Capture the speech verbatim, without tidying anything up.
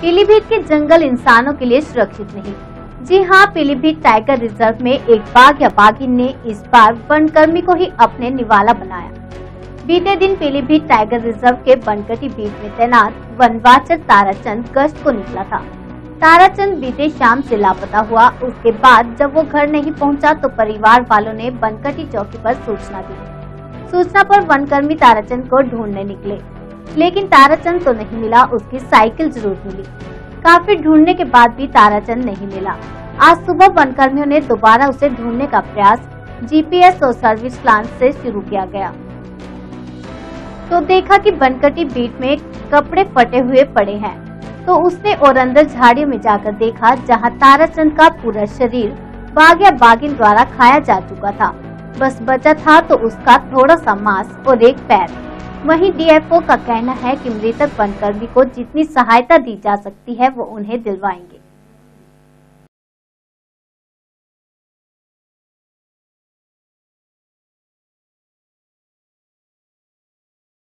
पीलीभीत के जंगल इंसानों के लिए सुरक्षित नहीं। जी हां, पीलीभीत टाइगर रिजर्व में एक बाघ या बाघिन ने इस बार वनकर्मी को ही अपने निवाला बनाया। बीते दिन पीलीभीत टाइगर रिजर्व के बनकटी बीट में तैनात वनवाचक ताराचंद गश्त को निकला था। ताराचंद बीते शाम से लापता हुआ। उसके बाद जब वो घर नहीं पहुंचा तो परिवार वालों ने बनकटी चौकी पर सूचना दी। सूचना पर वनकर्मी ताराचंद को ढूंढने निकले, लेकिन ताराचंद तो नहीं मिला। उसकी साइकिल जरूर मिली। काफी ढूंढने के बाद भी ताराचंद नहीं मिला। आज सुबह वनकर्मियों ने दोबारा उसे ढूंढने का प्रयास जीपीएस और सर्विस प्लान से शुरू किया गया तो देखा कि बनकटी बीट में कपड़े फटे हुए पड़े हैं। तो उसने और अंदर झाड़ियों में जाकर देखा, जहां ताराचंद का पूरा शरीर बाघ या बाघिन द्वारा खाया जा चुका था। बस बचा था तो उसका थोड़ा सा मांस और एक पैर। वहीं डीएफओ का कहना है कि मृतक वनकर्मी को जितनी सहायता दी जा सकती है वो उन्हें दिलवाएंगे।